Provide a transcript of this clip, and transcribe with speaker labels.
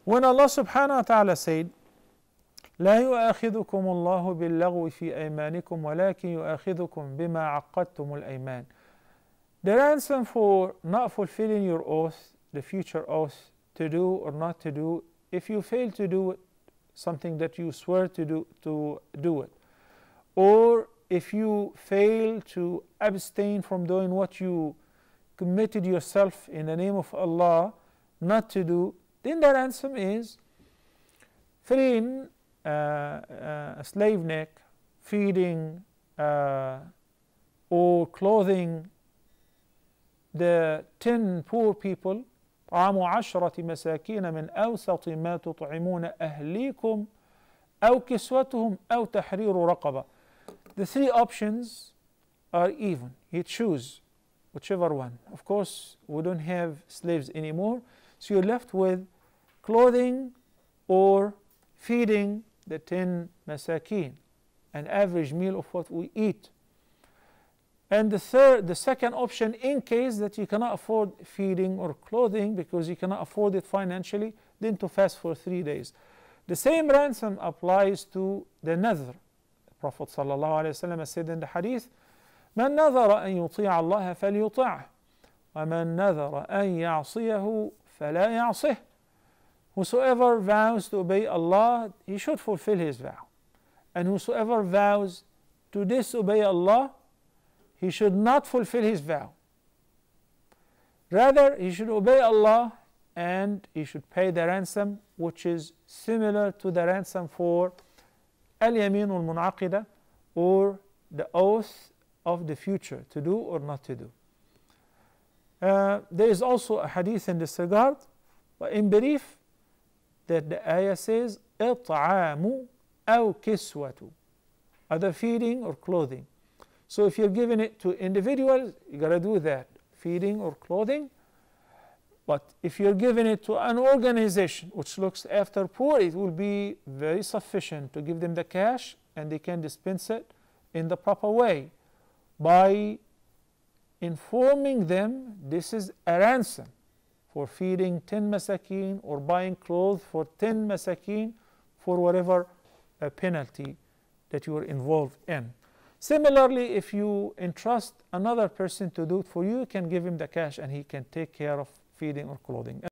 Speaker 1: When Allah subhanahu wa ta'ala said, لا يؤاخذكم الله باللغو في أيمانكم ولكن يؤاخذكم بما عقدتم الأيمان. The ransom for not fulfilling your oath, the future oath, to do or not to do, if you fail to do it, something that you swear to do it, or if you fail to abstain from doing what you committed yourself in the name of Allah not to do, then the ransom is freeing a slave neck, feeding or clothing the 10 poor people. طعام 10 مساكين من أوسط ما تطعمون أهليكم أو كسوتهم أو تحرير رقبة. The 3 options are even. You choose whichever one. Of course, we don't have slaves anymore, so you're left with clothing or feeding the 10 masakin, an average meal of what we eat. And the second option, in case that you cannot afford feeding or clothing because you cannot afford it financially, then to fast for 3 days. The same ransom applies to the nadhr. The Prophet ﷺ said in the hadith, من نذر أن يطيع الله فليطعه ومن نذر أن يعصيه فلا يعصه. Whosoever vows to obey Allah, he should fulfill his vow. And whosoever vows to disobey Allah, he should not fulfill his vow. Rather, he should obey Allah and he should pay the ransom, which is similar to the ransom for al-yamin al-munaqida, or the oath of the future, to do or not to do. There is also a hadith in this regard, but in brief, that the ayah says, إطعام أو كسوة, either feeding or clothing. So if you're giving it to individuals, you got to do that, feeding or clothing. But if you're giving it to an organization which looks after poor, it will be very sufficient to give them the cash and they can dispense it in the proper way by informing them this is a ransom for feeding 10 masakin or buying clothes for 10 masakin for whatever penalty that you are involved in. Similarly, if you entrust another person to do it for you, you can give him the cash and he can take care of feeding or clothing.